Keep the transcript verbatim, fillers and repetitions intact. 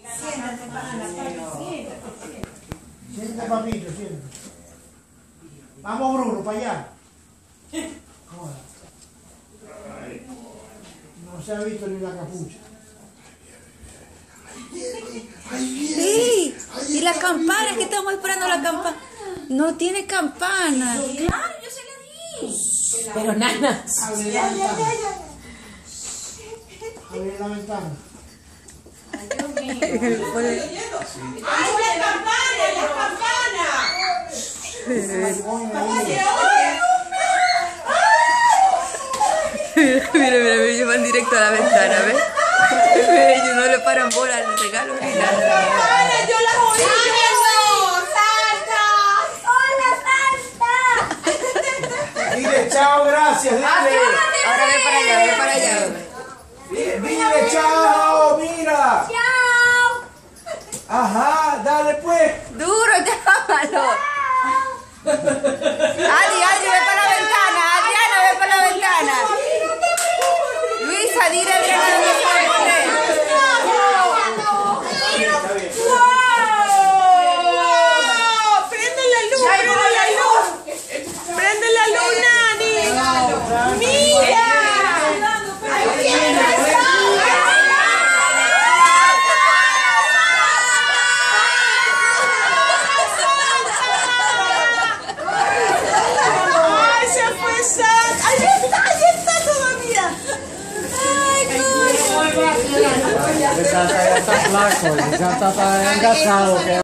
Siéntate, pana, siéntate. Siéntate, papito, siéntate. Vamos, Bruno, para allá. Ahora. No se ha visto ni la capucha. Sí, y la campana, es que estamos esperando la campana. No tiene campana. Claro, yo se la di. Pero nana. Abre la ventana. Abre la ventana. Ay, Dios mío. ¡Ay, la campana, la campana! Mira, mira, mira, ellos van directo a la ventana, ¿ves? Ellos no le paran bola al regalo ni nada. ¡Campana, yo la oí! Dile chao, gracias, dile. Ahora ve para allá, ve para allá. Dile, dile chao, mira. Chao. Ajá, dale pues. Duro, llámalo. Adi, Adi, ve para la ventana. Adriana, ve para la ventana. Luisa, dile a Adriana dónde está el tren. ¡Prende la luz! ¡Prende la luz! ¡Prende la luz, Nani! ¡Mira! ¡Ay, se fue Santa! ¡Ahí está! ¡Ahí está todavía! De Santa ya está flaco, de Santa está engasado.